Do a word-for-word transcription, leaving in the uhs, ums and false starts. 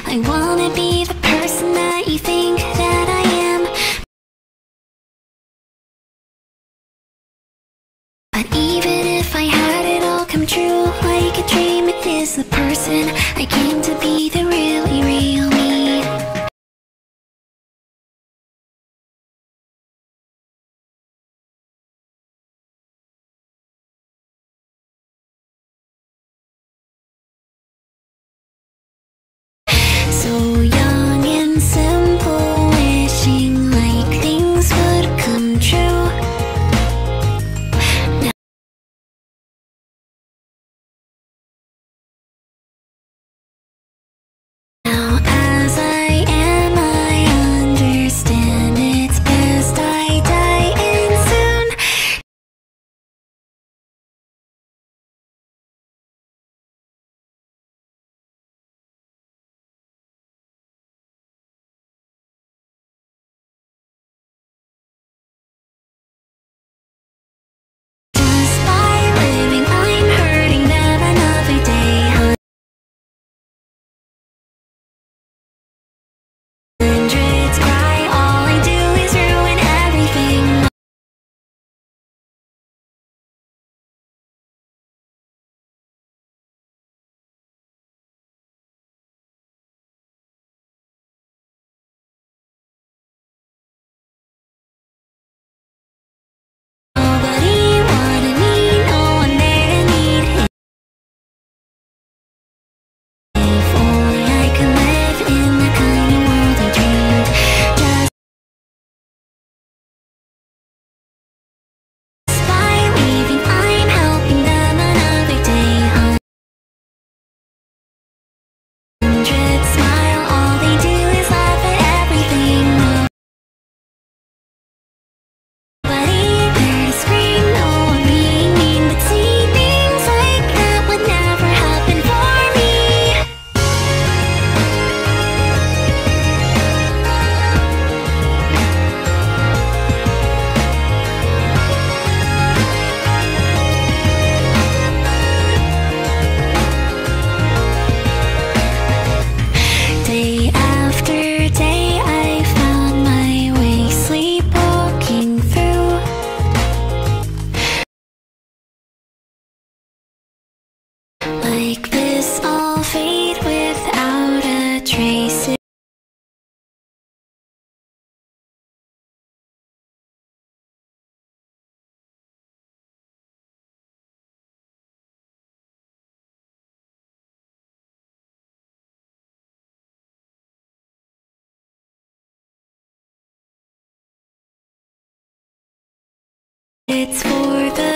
I wanna be the person that you think that I am. But even if I had it all come true like a dream, it is the person I came to be, the really real me. So young and simple, wishing like things would come true. Now as I am, I understand it's best I die in soon. Just by living, I'm hurting them another day. Hundreds cry, all I do is ruin everything. Nobody wanted me, no one there to need him. If only I could live in the kind of world I dreamed. Just by leaving, I'm helping them another day. Hundreds smile, all they do is laugh at everything. Nobody there to scream, no one being mean, but see, things like that would never happen for me. Day after day, I found my way sleepwalking through. Like this, I'll fade without a trace. It's for the